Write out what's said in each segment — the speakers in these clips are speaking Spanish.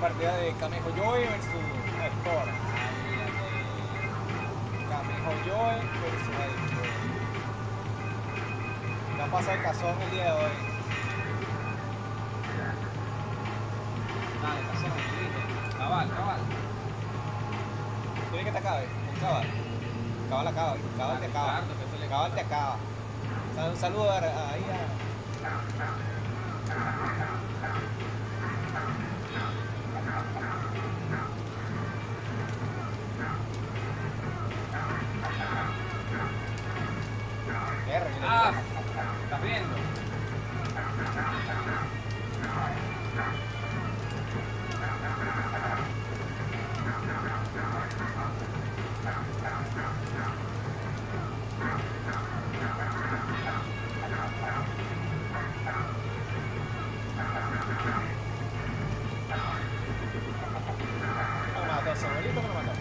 partida de Camejo Joy versus Sport. Camejo Joy versus Sport. ¿Qué ha pasado el cazón el día de hoy? Dale, cazón, dije. Cabal. ¿Quieres que te acabe? Un cabal. Cabal acaba. Cabal te acaba. Claro, que eso le Cabal te acaba. Un saludo ahí a... Ah, ¿estás viendo? Me lo mató, Samuelito me lo mató.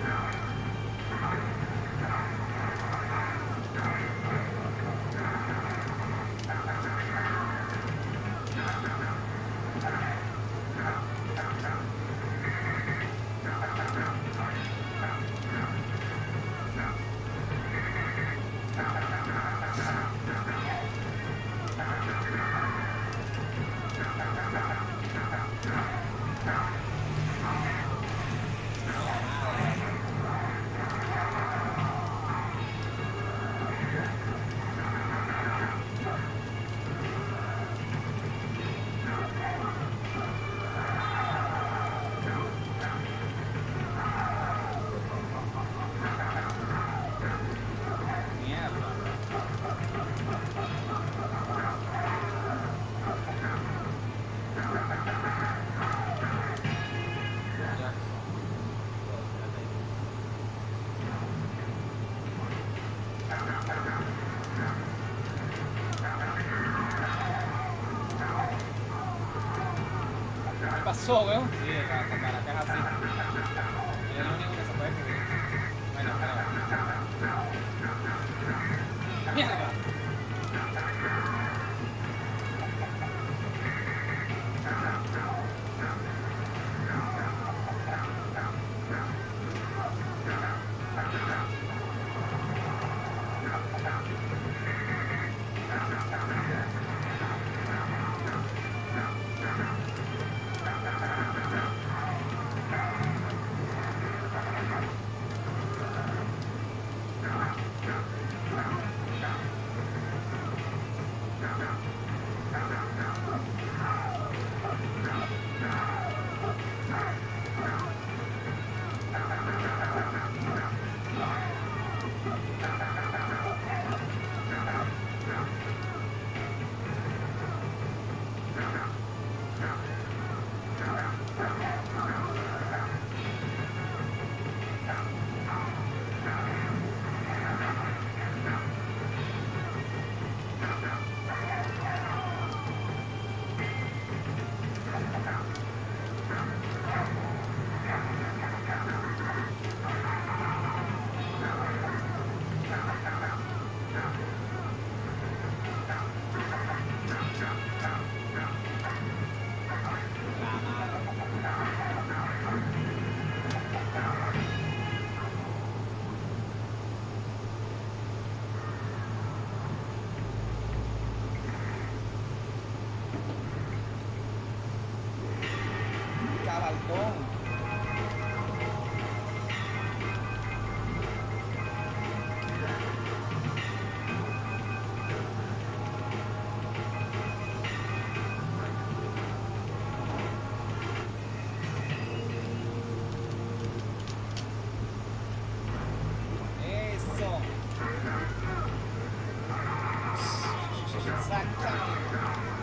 Mierda. Jackson. ¿Qué pasó, weón? Sí, hasta Caracas es así. Es lo único que se puede cubrir. Bueno, creo. Mierda. Cabalcón. Eso. Exactamente.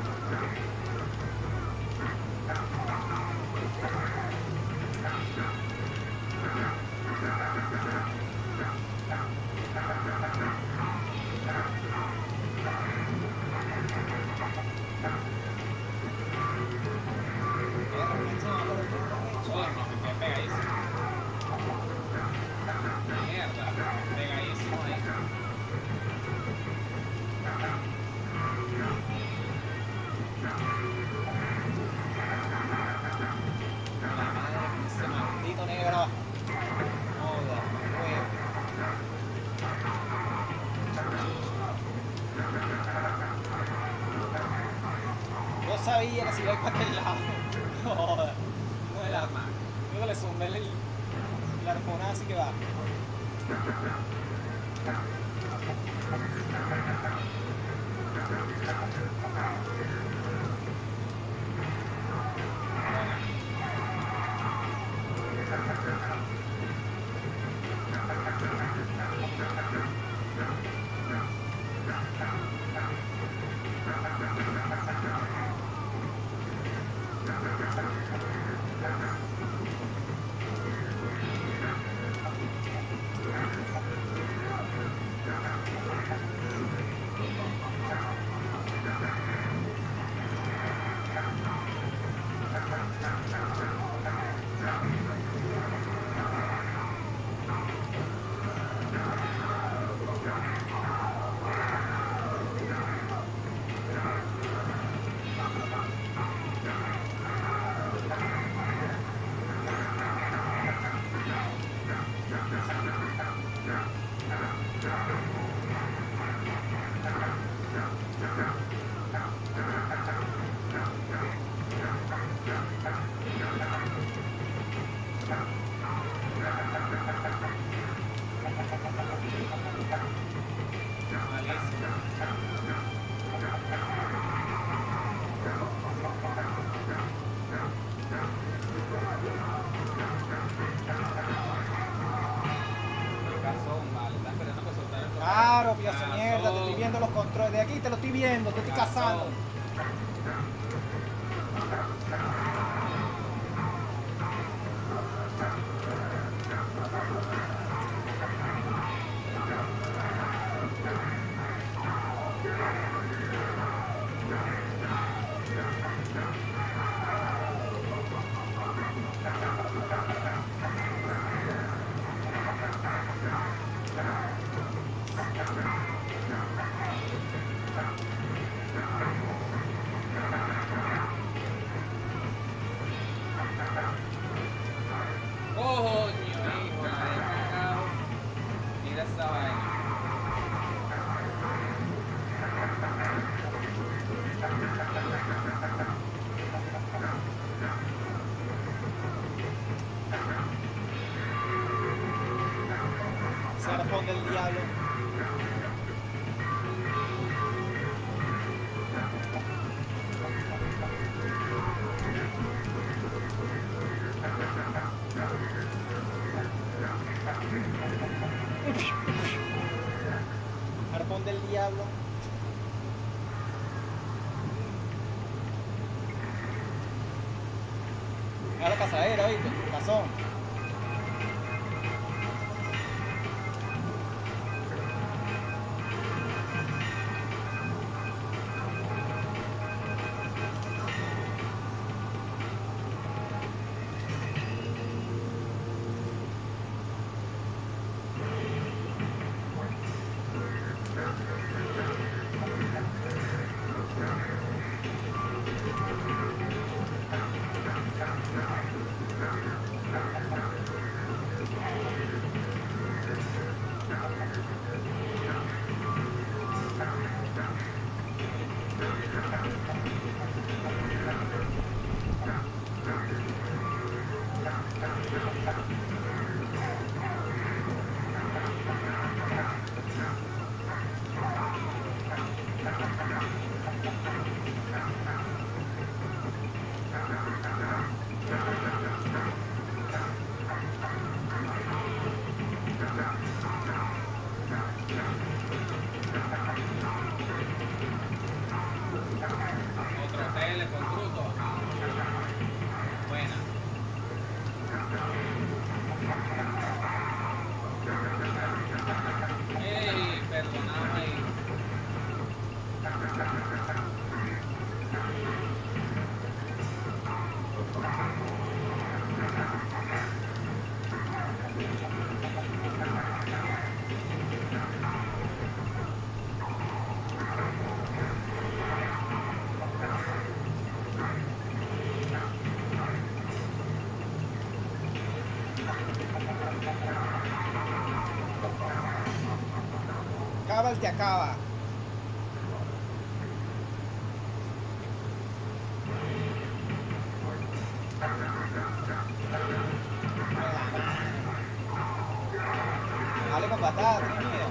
Coño, que quede pegadísimo. Mierda. Pegadísimo ahí. sabía que se iba a ir para aquel lado. No joda. No es la más. Luego le zumbé la arponada así que va. Claro, piazo mierda, te estoy viendo los controles. De aquí te lo estoy viendo, te estoy cazando. Serpón del diablo. Arpón del diablo. A la cazadera, ¿viste? Cazón. Cabal te acaba. matar, tenés miedo.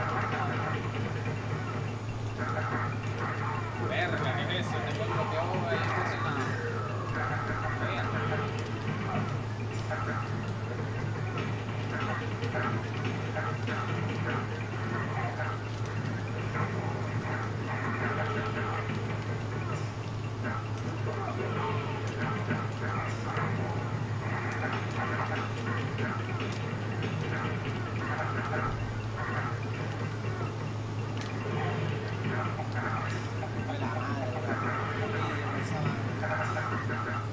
Verga, ¿qué es eso? Tengo el bloqueo ahí entonces en la... Ay, la madre, esa madre.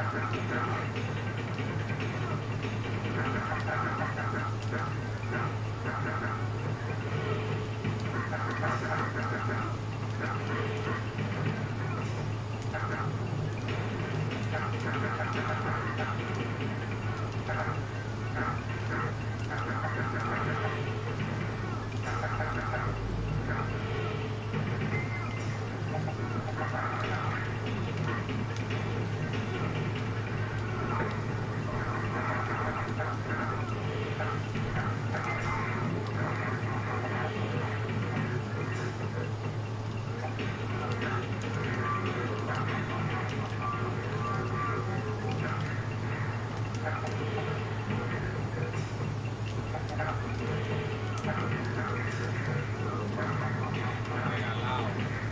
Regalado.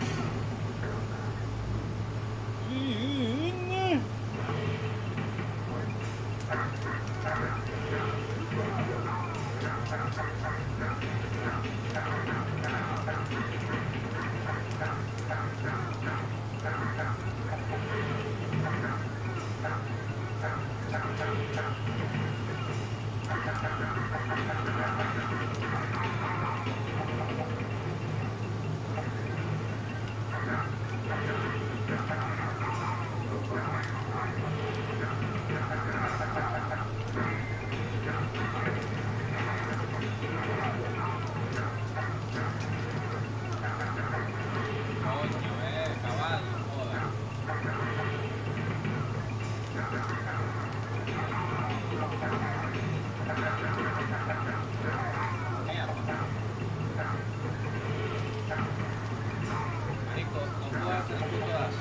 Coño, caballo, joda. Mierda. Marico, no puedo hacer el puto dash.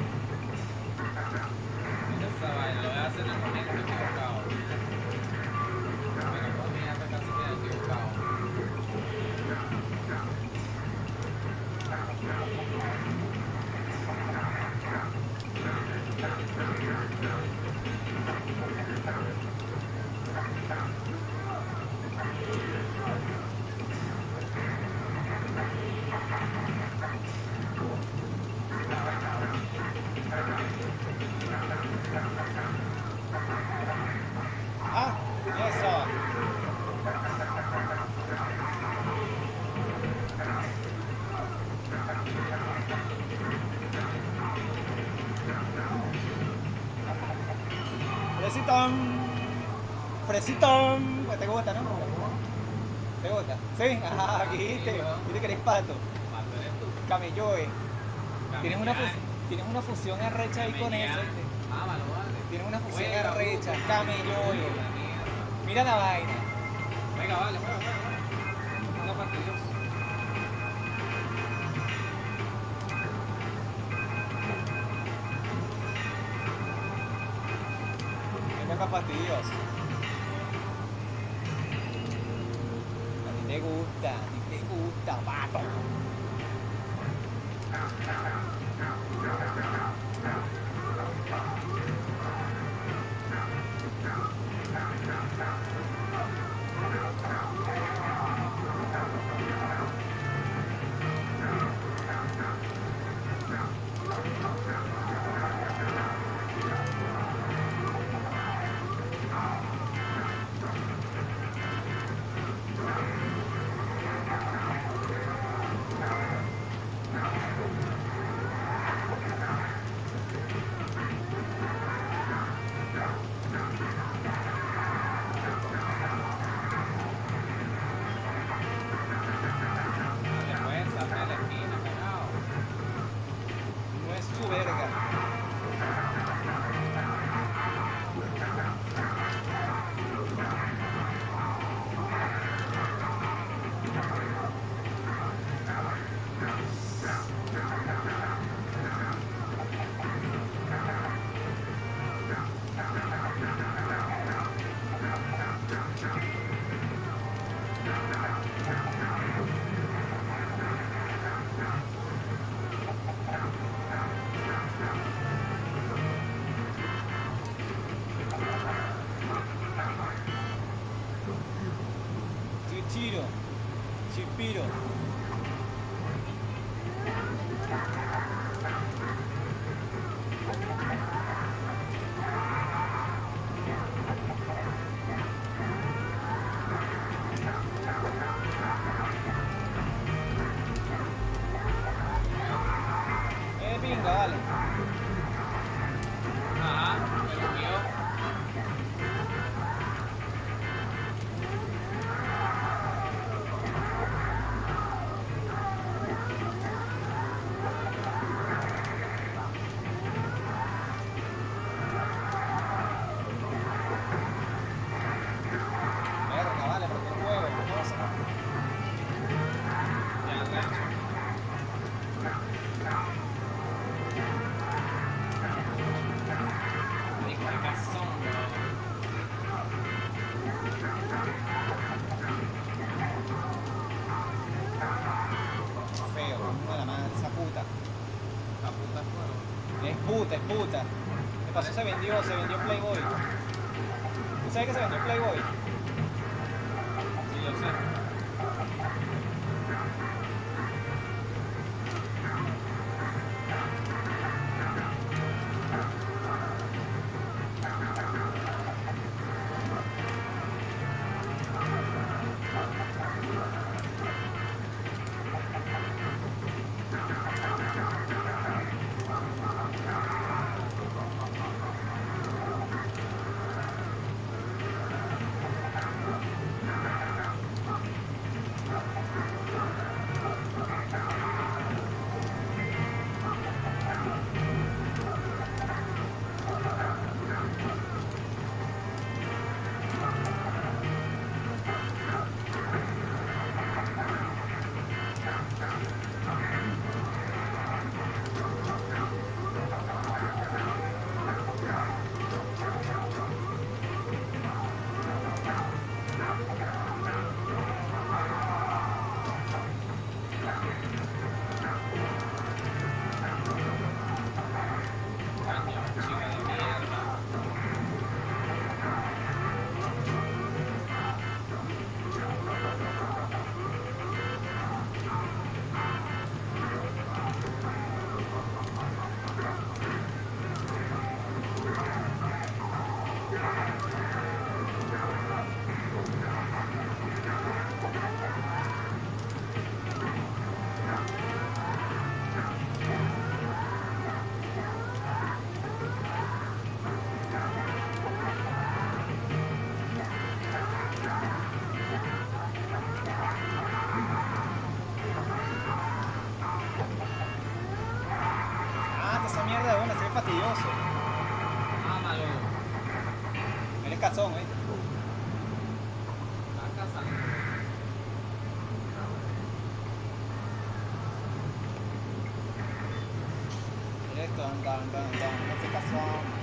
Mira esa vaina, lo voy a hacer en el momento equivocado. Mira, por mierda, casi queda equivocado. Ah, eso. Fresitón. Fresitón. Pues te gusta, ¿no? ¿Te gusta? Sí, ajá, viste. Viste que eres pato. Pato eres tú. Camelloe. Tienes una, Camellar. tienes una fusión arrecha ahí con eso. Camellar. ¿viste? Mámalo, vale. Tienes una fusión Juega, arrecha. Hugo. Camelloe. La mierda. Mira la vaina. Venga, vale, juega. Anda fastidioso. Venga, fastidioso. A ti te gusta, vato. cabales. Ajá, me lo envió. Verga, vale, porque el huevo, ¿qué pasa? Ya lo he hecho. Ay, qué cazón, weón. Feo, no la madre, esa puta. La puta es juego. Es puta, es puta. ¿Qué pasó? Se vendió Playboy. ¿Tú sabes que se vendió Playboy? Sí, yo sé. Coño, chica de mierda. Ah, esa mierda de una, se ve fastidioso. Ámalo. Eres cazón, Está cazando. Eres ese cazón.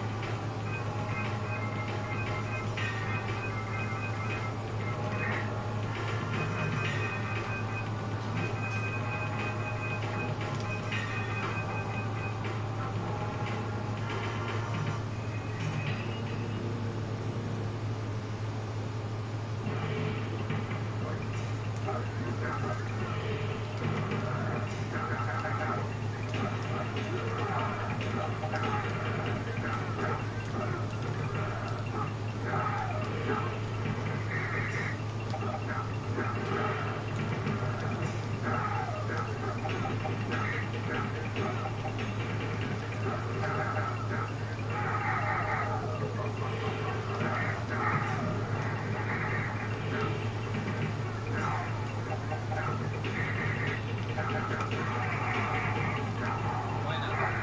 Buena.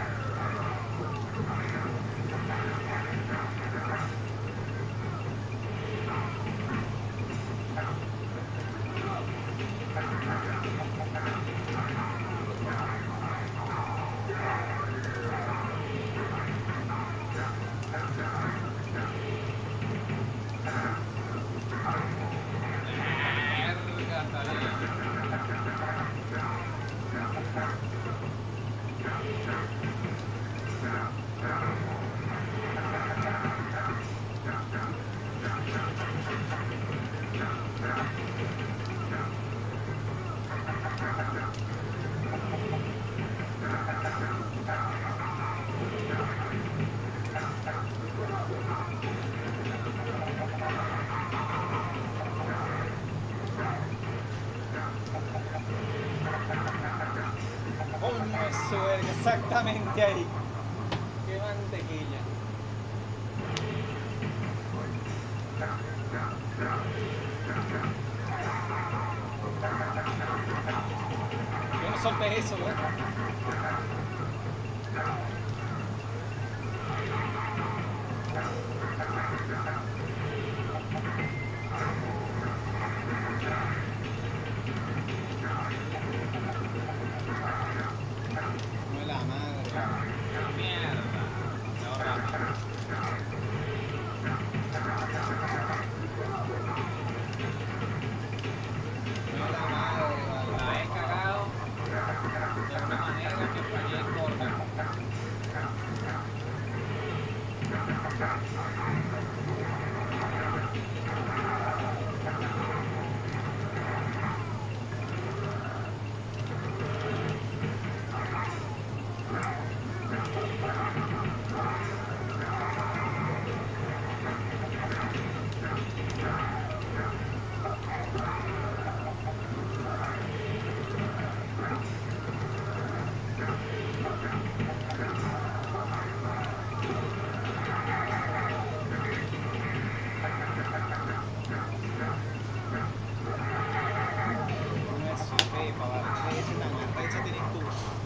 Eso es exactamente ahí. Qué mantequilla. Yo no solté eso, ¿no? No es la madre. Mierda. Demasiado rápido. No es la madre, vale. La he cagado de una manera que fallé el corner. No es su pepa, vale. Leche tan arrecha tienes tú.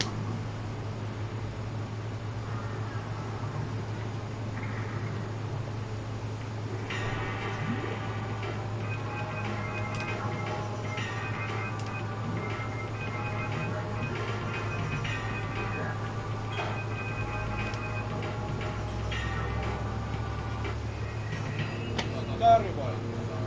Sorry, boy.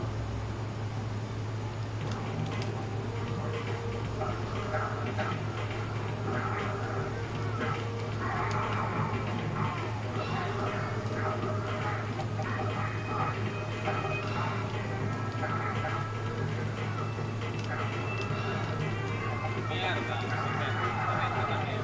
Mierda. Justamente también.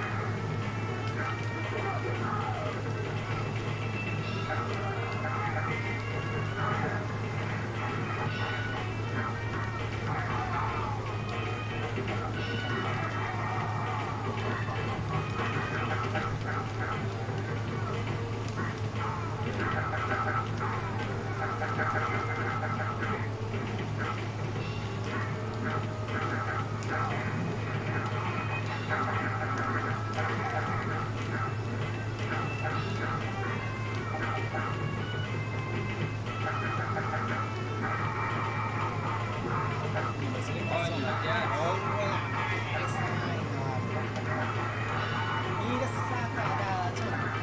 Coño, ya. Mira esa cagada, chaval.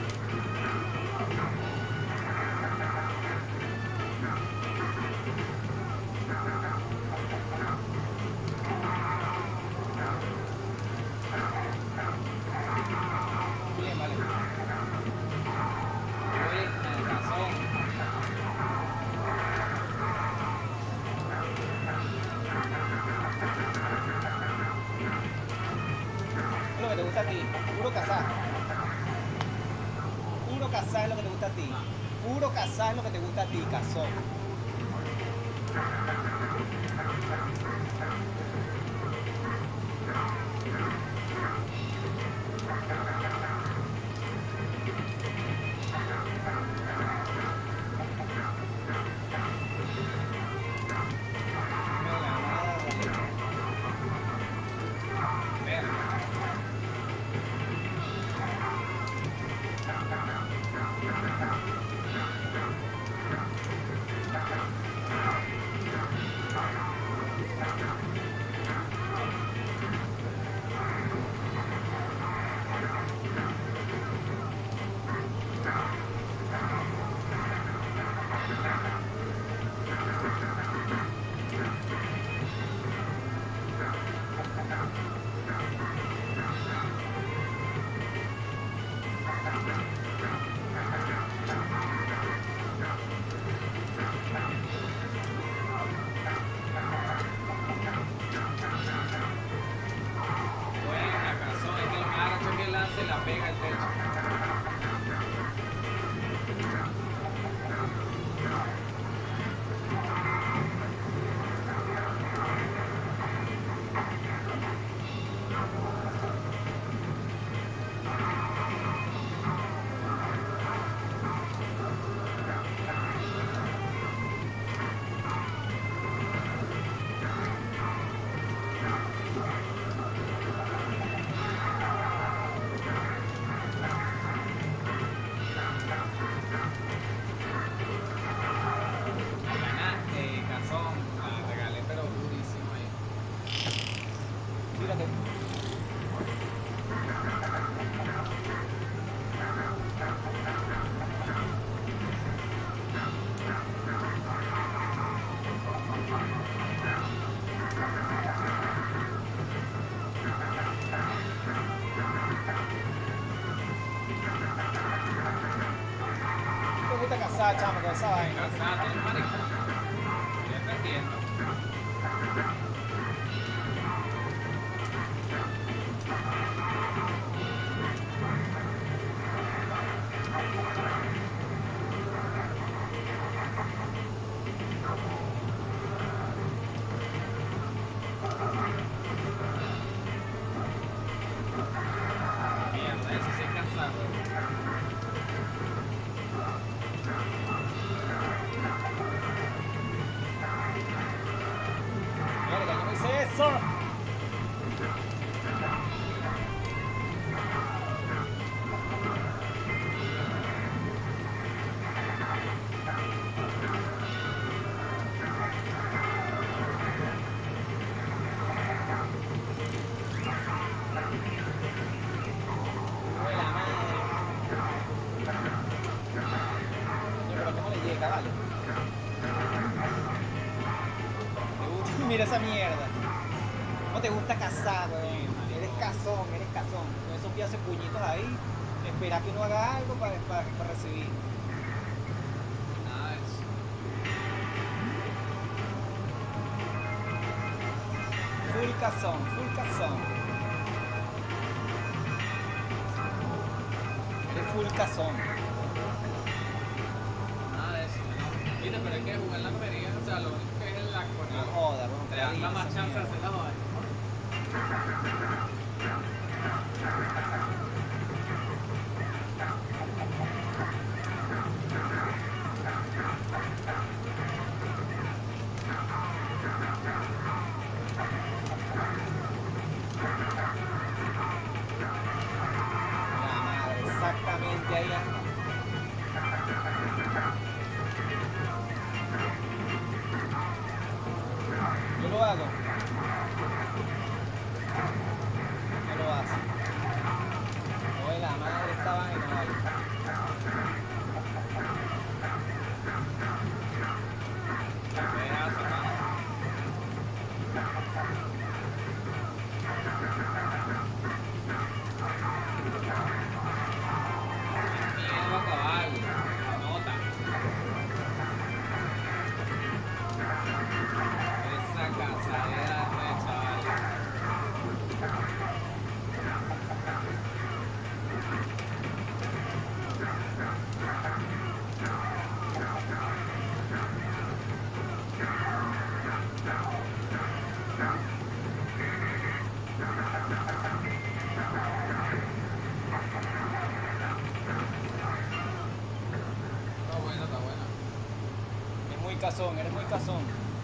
Bien, vale. Uy, me razón. Es lo que te gusta a ti. Puro cazar. Puro cazar es lo que te gusta a ti. Puro cazar es lo que te gusta a ti, cazón. Me la madre. Verga. cansada, chamo, con esa vaina. Cansada, tienes marico. Estoy defendiendo. Mierda, eso sí es cansado. Verga, yo no hice eso. Uy, la madre. Coño, pero ¿cómo le llega, vale? Mira esa mierda. ¿Cómo te gusta cazar, weón? Eres cazón, eres cazón. Con esos pies hace puñitos ahí. Espera que uno haga algo para recibir. Nice. Full cazón, full cazón. Eres full cazón. Nada de eso, ¿no? Mira, pero hay que jugar la comedia, o sea, lo único que es el lag, porque No joda, weón. te dan la más chance de hacer la joda. La madre, exactamente ahí anda. Yo lo hago. No lo hace. Oye, la madre esta vaina, vale. Pedazo, mano. Miedo a caballo, nota. Esa cazadera de chaval. Está bueno, está bueno. Es muy cazón, eres muy cazón.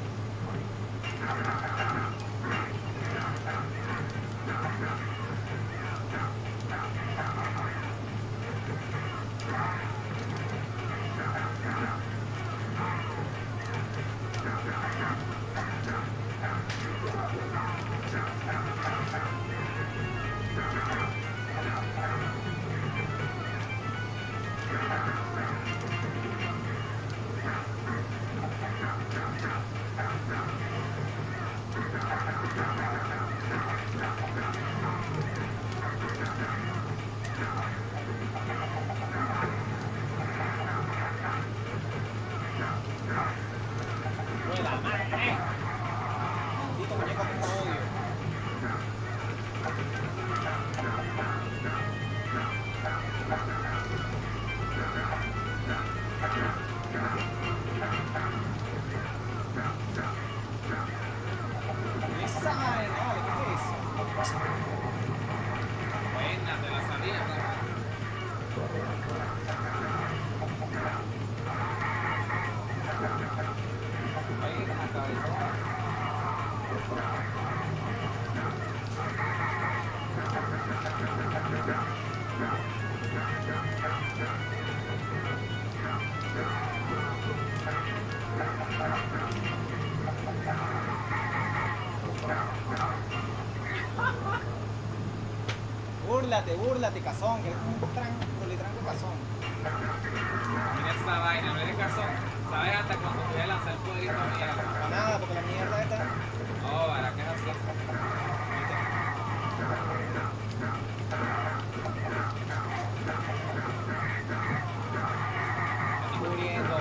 Oye, la madre. Maldito muñeco que no odio. Esa vaina, vale, ¿qué es eso? Buena, te la sabía, ¿verdad? Ahí, la cabeza. Búrlate, búrlate, cazón, que eres un tranco cazón. Mira esa vaina, no eres cazón. ¿Sabes hasta cuando voy a lanzar el poderito a mierda? Para nada, porque la mierda esta. No, para que es así. Estoy cubriendo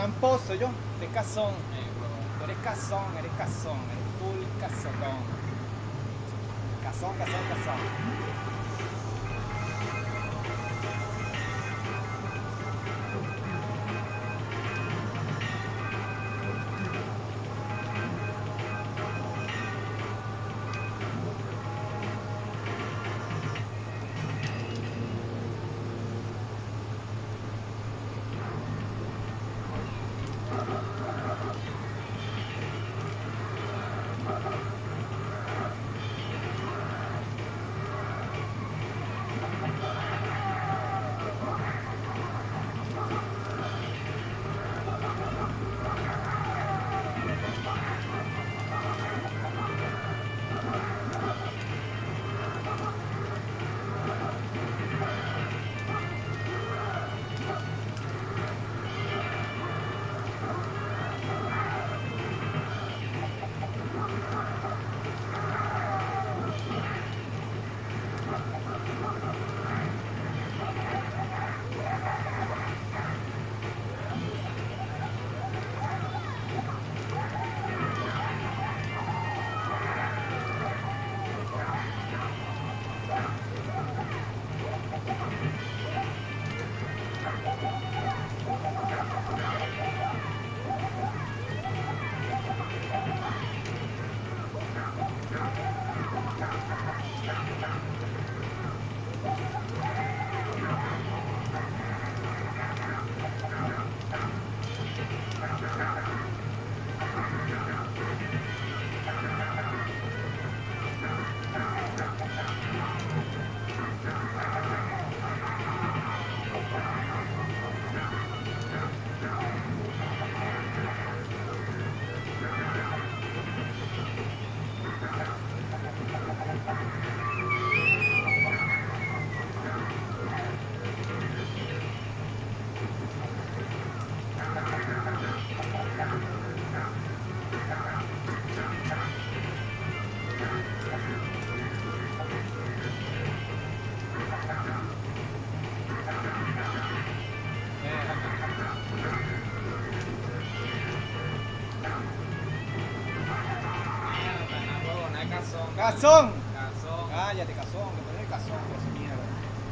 tramposo yo. De cazón. Bro. Tú eres cazón, eres full cazón. Cazón. ¡Cazón! Cazón. Cállate, cazón, que tú eres el cazón, que es mierda.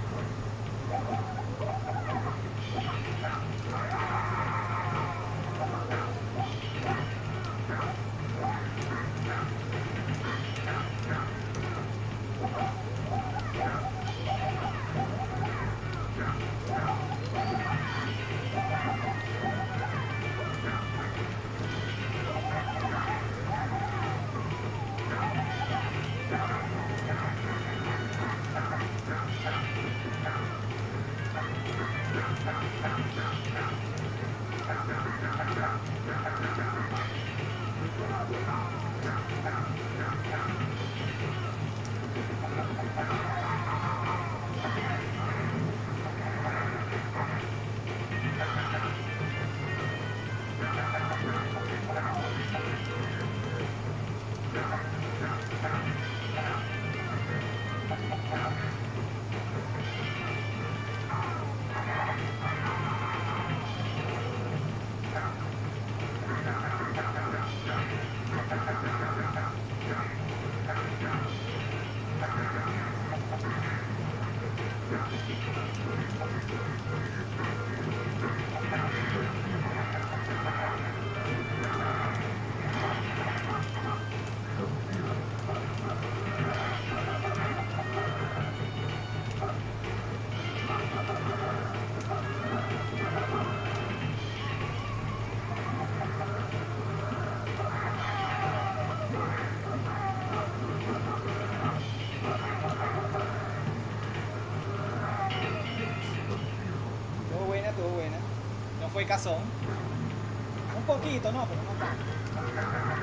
Estuvo buena. No fue cazón. Un poquito, no, pero no tanto.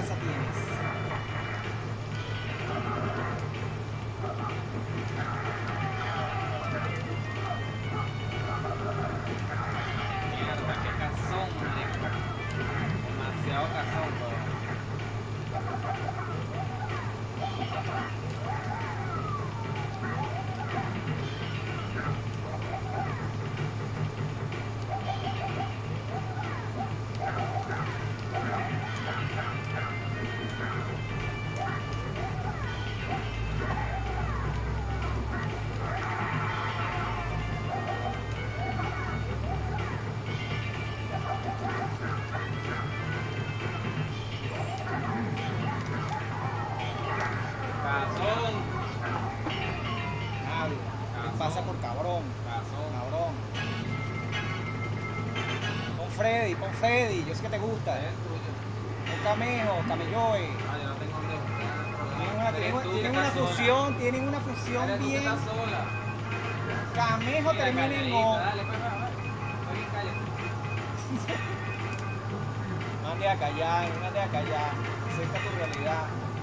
casa tienes. Mierda, qué cazón, marico. Demasiado cazón, bro. Cazón, Nadie. ¿Qué pasa por cabrón? cazón. Cabrón. Pon Freddy, yo sé que te gusta. Es tuyo. Pon Camejo, Camelloe. Ah, yo no tengo dónde buscar. Tienen una fusión Eres tú que bien. estás sola. Camejo Mira, termina en calladita, O. dale, pues, va. Oye, cállate. Mande a callar. Acepta tu realidad.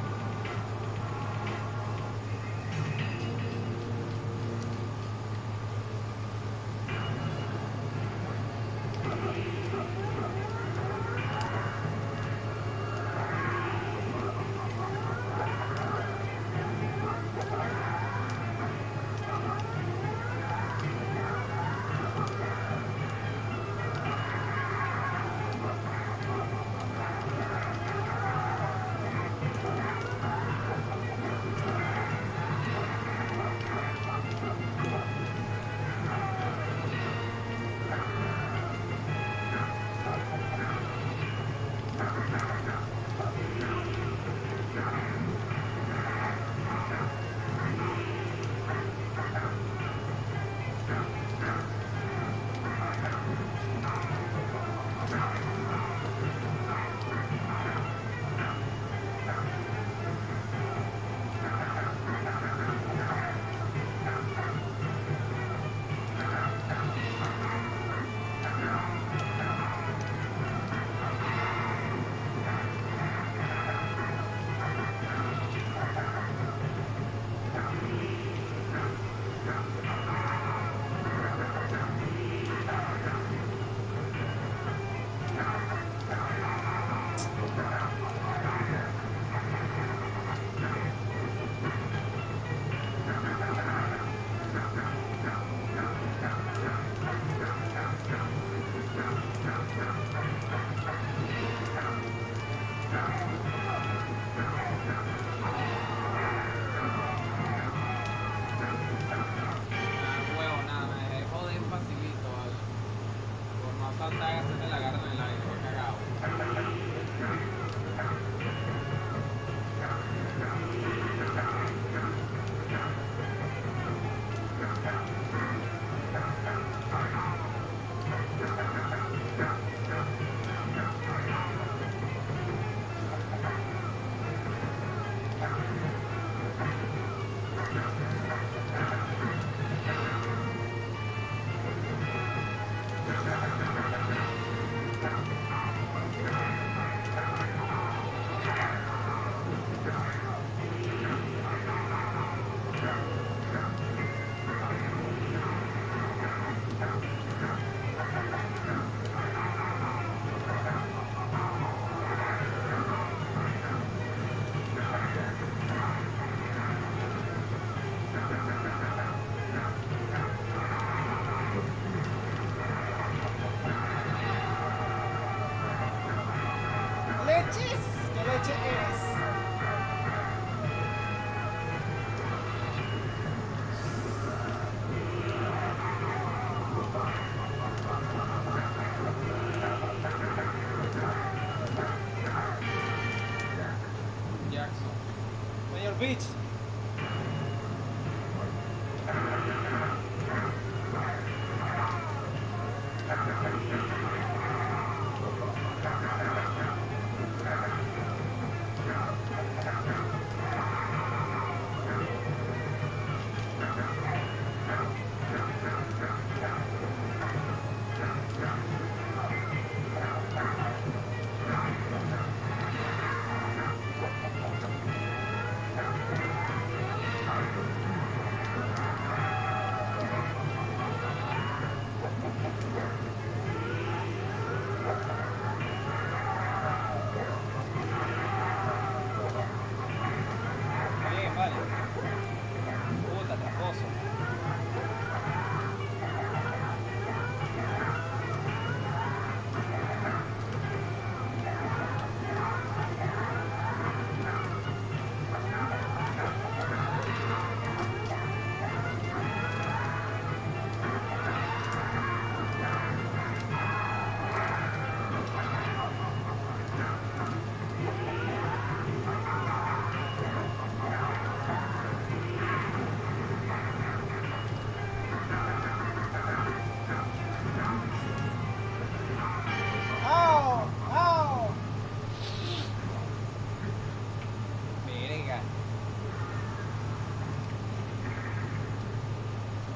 Beach.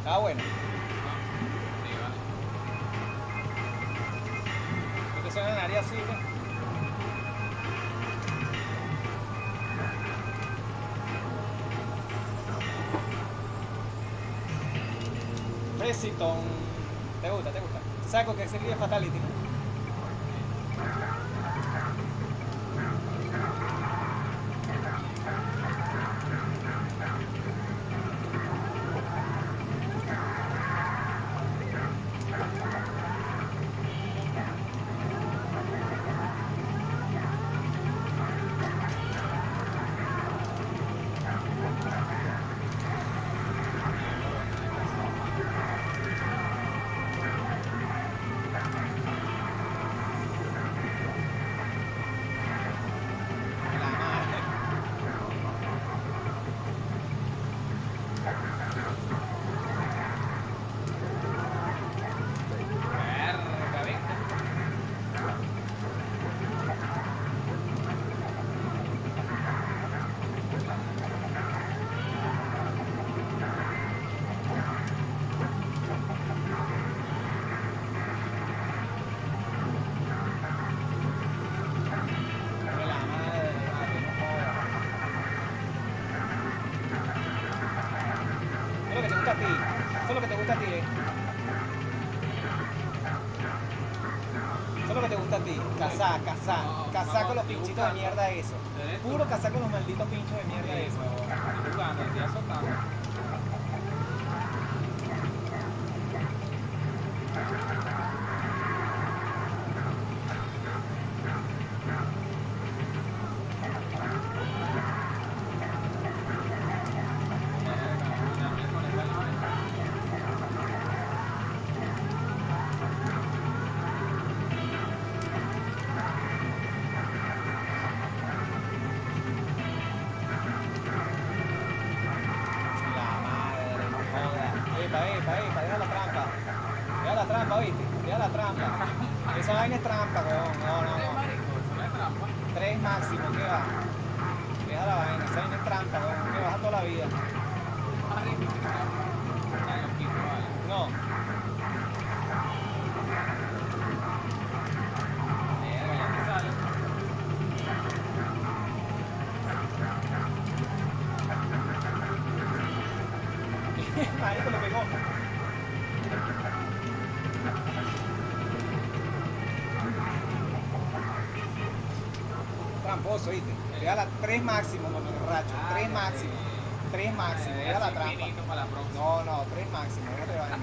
Estaba bueno. Sí, vale. Porque suena en área así, ¿ves? Fresiton. ¿Te gusta? ¿Te gusta? ¿Sabes con qué sería Fatality, no? La madre. Verga, ¿viste? De la madre, vale, no jodas. Es lo que te gusta a ti. Eso es lo que te gusta a ti, ¿eh? Eso es lo que te gusta a ti. Cazar, cazar. No, Cazar no, con los estoy pinchitos de buscando. mierda eso. Eres tú. Puro cazar con los malditos pinchos de mierda Sí, eso. estoy jugando, estoy azotando. La madre, no jodas. Epa, deja la trampa. Deja la trampa, ¿viste? Deja la trampa. Esa vaina es trampa, weón. No, no, no. Marico, eso no es trampa. 3 máximo, ¿qué va? Deja la vaina, esa vaina es trampa, weón. Que baja toda la vida. Marico, qué trampa. Está loquito, vale. No. Verga, ya te sale. Marico, lo pegó. Tramposo, ¿viste? Deja la 3 máximo, racho. 3 máximo. 3 máximo, deja la trampa. Infinito para la próxima. No, no, 3 máximo, déjate vaina.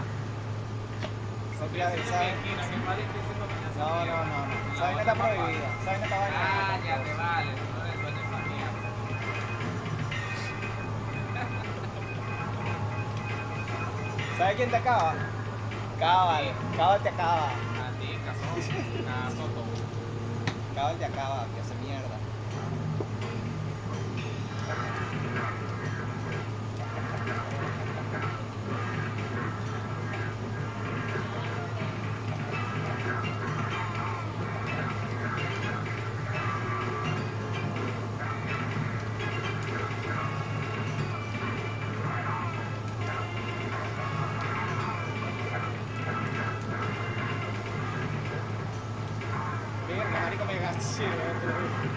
Esa tía de Esa esa- esquina, que es más difícil combinación. No, no, no, no. Esa vaina está prohibida. Esa vaina está vaina. Ah, ya te vale, tú no eres dueño de esa mierda. ¿Sabes quién te acaba? Cabal. Cabal te acaba. A ti, cazón, caso todo. Cabal te acaba, que hace mierda. Verga, marico, me agaché, weón.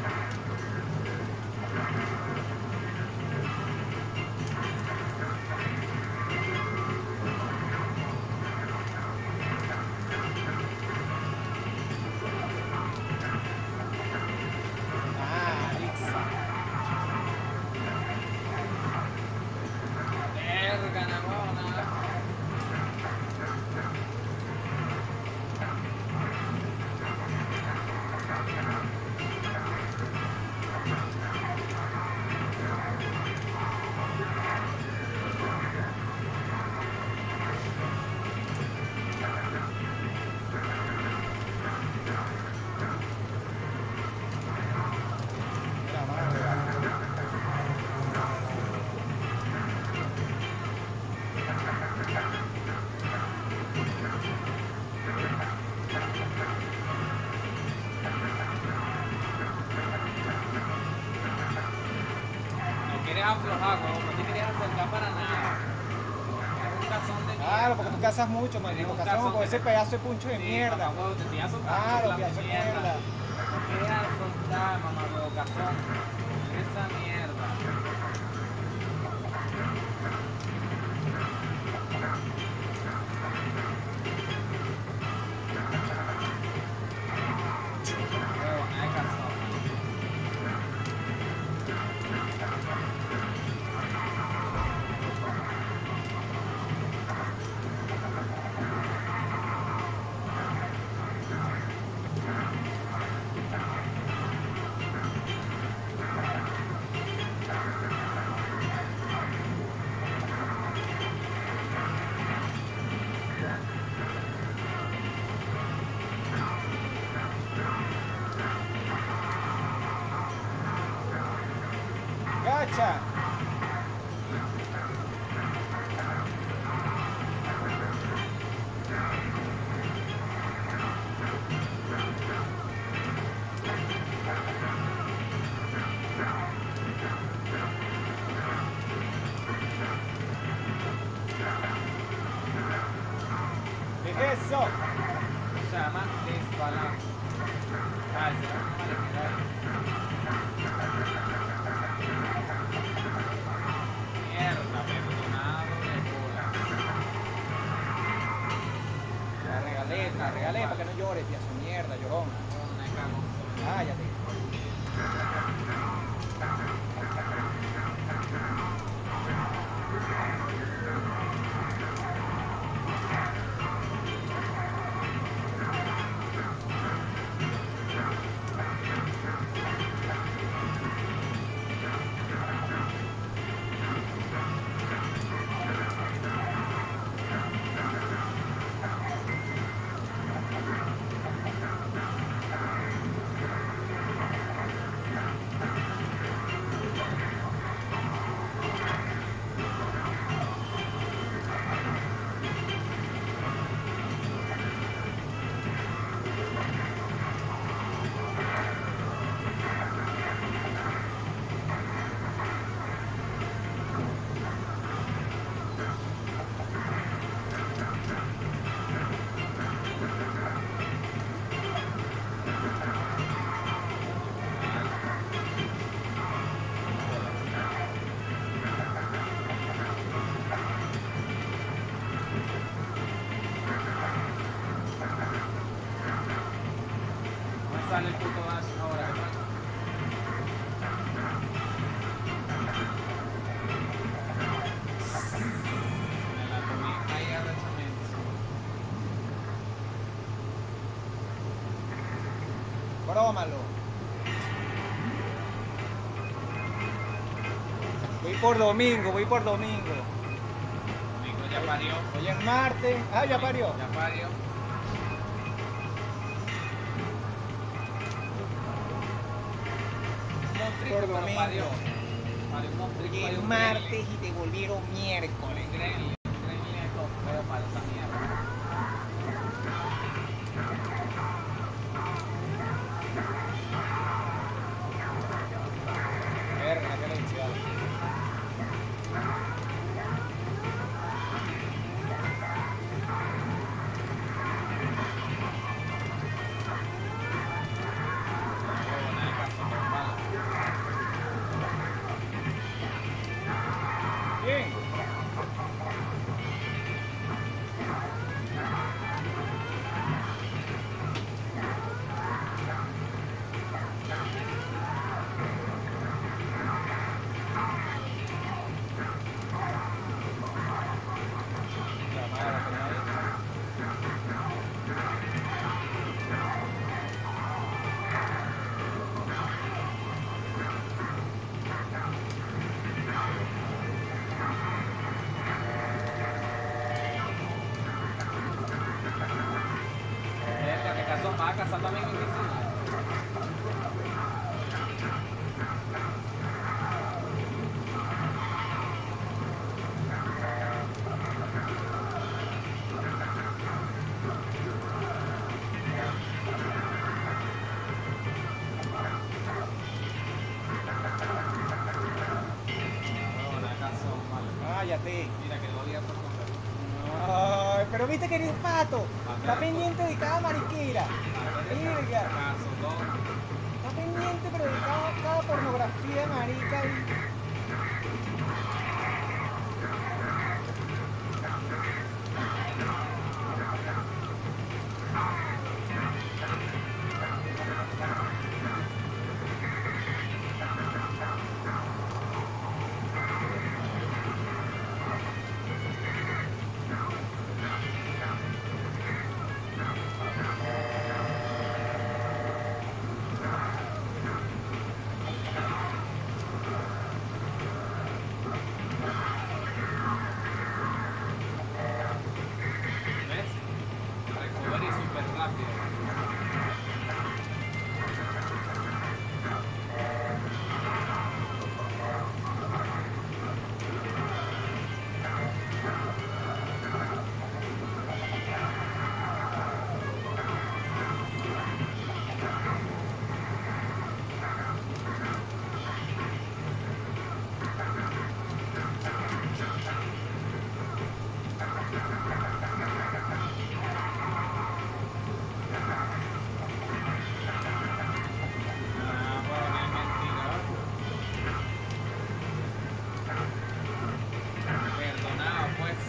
Ah, Alexa. Verga, no, nada. Mira, madre. No quieres aflojar, no te quieres acercar para nada. Quieres cazón de mierda. Claro, porque tú cazas mucho, maldito un cazón, cazón con que ese te- pedazo de puncho de Sí, mierda. mamá, huevo, te estoy azotando. Claro, plan pedazo de mierda. Te voy a azotar, mamá, huevo, cazón. Esa mierda. Huevo, nada de cazón. Gacha. ¿Qué es eso? Se llama desbalance. Ah, ese era una legendaria. Mierda, perdonado de bola. Te la regalé para que no llores, piazo de mierda, llorón. Una de cagón. Cállate. No me sale el puto dash ahora, ¿qué pasa? Me la comí ahí arrechamente. Brómalo. Voy por domingo, voy por domingo. Domingo ya parió. Hoy es martes. Ah, ya parió. Ya parió. Un monstruito, Por pero domingo. parió. Parió un monstruito, Hoy parió es un martes y te volvieron miércoles. gremlin. Un gremlin de todo, pero para esa mierda. Verga, qué leche, vale. Huevo, nada de caso, normal. Bien. La madre que no hay. Verga, que caso va a cazar también invisible. Huevo, nada de caso, vale. Cállate. Mira que lo olía por completo. Pero viste que eres pato. Está pendiente de cada mariquera. Verga. Caso, dos. Está pendiente, pero de cada pornografía marica. ¿Ves? Recovery súper rápido. Ah, bueno, es mentiroso. Perdonado, pues.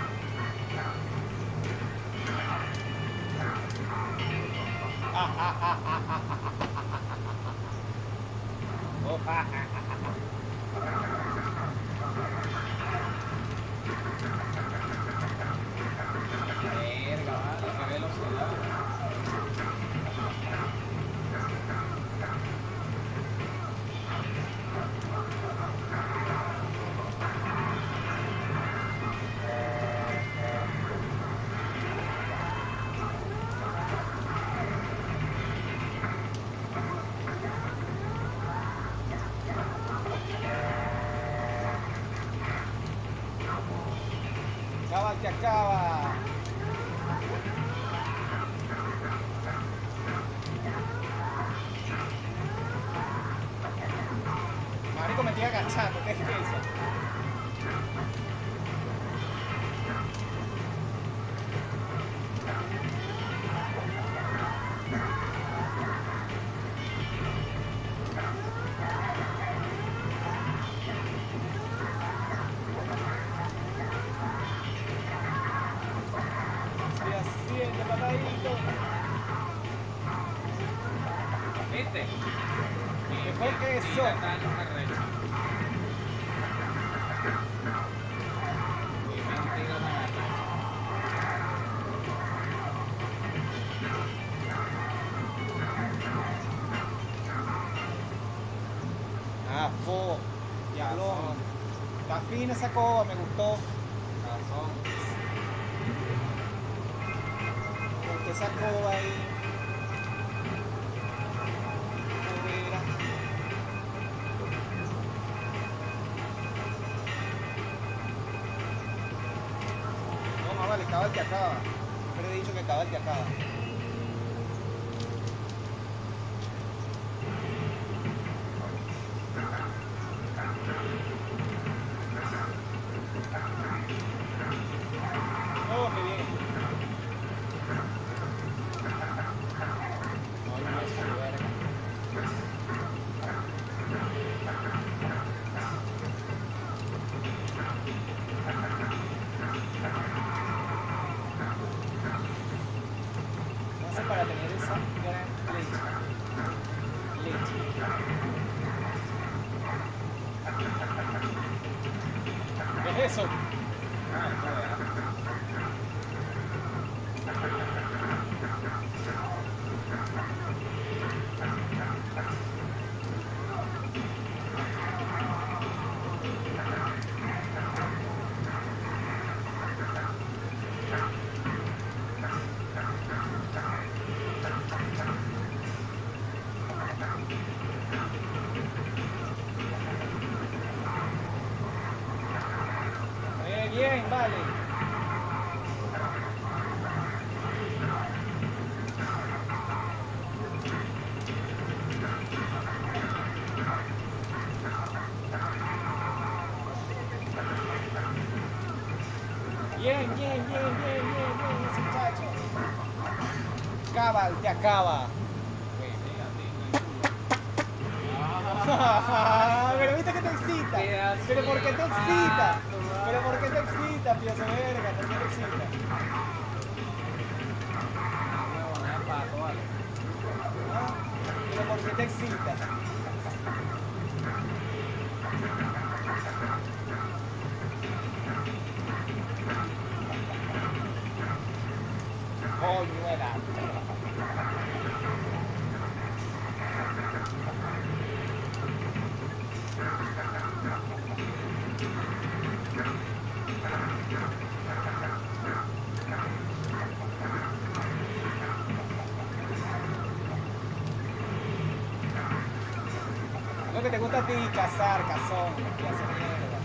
Verga, vale, qué velocidad. Acaba que acaba. Marico, me estoy agachando. ¿Qué es eso? Estoy haciendo patadito. ¿Viste? ¿Qué fue que eso? Mira, está en un arrecho. Qué mentira tan arrecha. Ah, diablón. Está fina esa coba, me gustó. Razón. Porque esa coba ahí. Cobera. No, más vale, acaba el que acaba. Siempre he dicho que acaba el que acaba. Oh, qué bien. Ay, eso, verga. No sé para tener esa gran leche. ¿Qué es eso? Ah, joder. Bien, vale. Bien, ese muchacho. Cabal, te acaba. Pero viste que te excita. Pero ¿por qué te excita? Pero ¿por qué te excita, pioso verga? ¿Por qué te excita? ¿Ah? Pero ¿por qué te excita? Coñuela. Lo que te gusta a ti, cazar, cazón, y hacer mierda.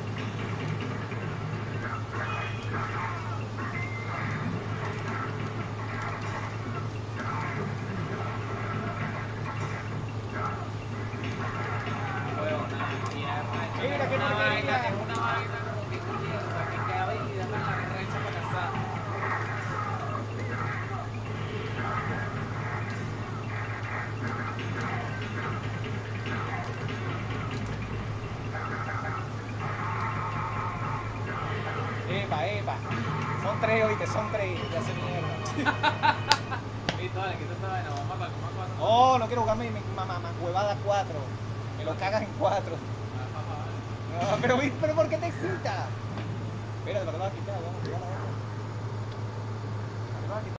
Mira qué Una porquería. vaina como que mierda, que cabe y dame la recha para cazar. Epa. Son tres, oíste, son tres. Ya se mierda. Listo, dale, quita esta vaina, vamos para comer cuatro. Oh, no quiero jugarme mi huevada 4. Me lo cagas en 4. No, pero ¿por qué te excita? Espérate, te lo vas a quitar, vamos a quitar la otra. Te lo vas a quitar.